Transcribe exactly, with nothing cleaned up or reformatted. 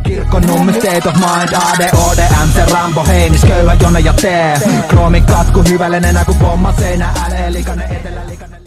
Kirkko nummi, state of mind, A D O D M, se Rambo, Heinis, köyhä, Jone ja T. Kroomi katku, hyvälen enää ku pomma seinä, äle, likainen etelä, likainen.